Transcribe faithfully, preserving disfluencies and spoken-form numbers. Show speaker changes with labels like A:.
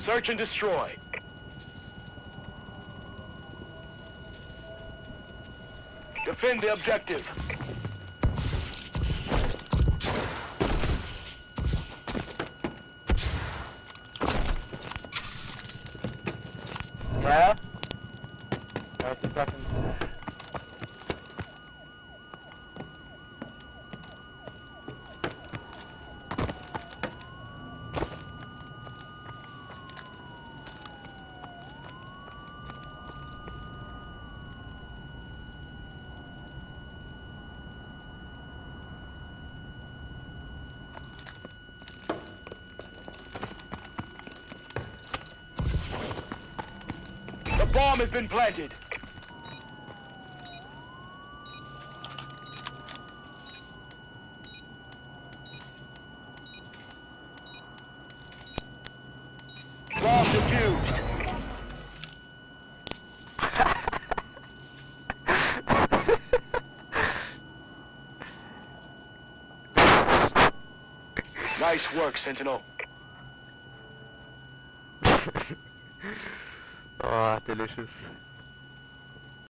A: Search and destroy. Defend the objective.
B: Yeah? thirty seconds.
A: The bomb has been planted. Bomb defused. Nice work, Sentinel.
B: Oh, delicious.